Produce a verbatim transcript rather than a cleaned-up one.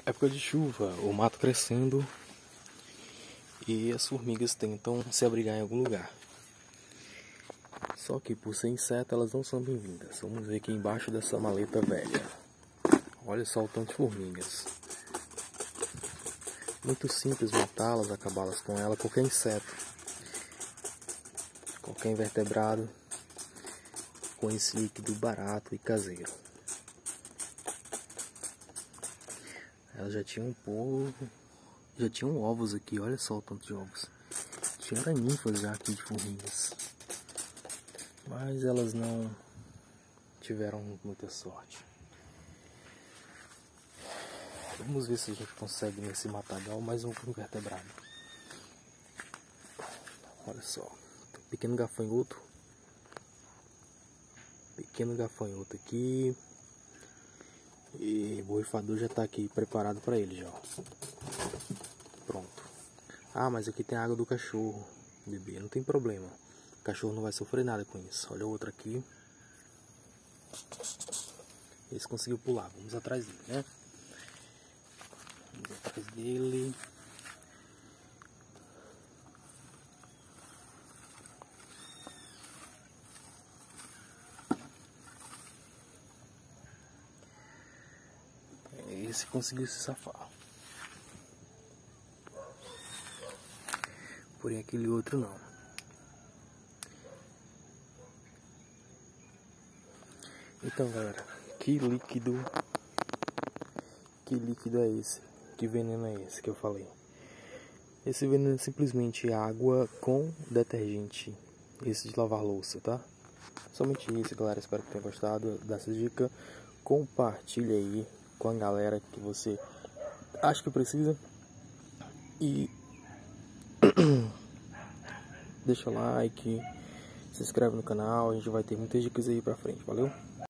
Época de chuva, o mato crescendo e as formigas tentam se abrigar em algum lugar. Só que por ser inseto elas não são bem-vindas. Vamos ver aqui embaixo dessa maleta velha. Olha só o tanto de formigas. Muito simples matá-las, acabá-las com ela. Qualquer inseto, qualquer invertebrado com esse líquido barato e caseiro. Elas já tinham um pouco, já tinham ovos aqui, olha só o tanto de ovos. Tinha ninfas já aqui de formigas. Mas elas não tiveram muita sorte. Vamos ver se a gente consegue nesse matagal mais um invertebrado. Olha só, pequeno gafanhoto. Pequeno gafanhoto aqui. E o borrifador já está aqui preparado para ele já. Pronto. Ah, mas aqui tem a água do cachorro, bebê, não tem problema. O cachorro não vai sofrer nada com isso. Olha o outro aqui. Esse conseguiu pular. Vamos atrás dele, né? Vamos atrás dele. Esse conseguiu se safar. Porém aquele outro não. Então galera, que líquido Que líquido é esse? Que veneno é esse que eu falei? Esse veneno é simplesmente água com detergente. Esse de lavar louça, tá? Somente isso, galera. Espero que tenha gostado dessa dica. Compartilha aí com a galera que você acha que precisa. E deixa o like, se inscreve no canal. A gente vai ter muitas dicas aí pra frente. Valeu?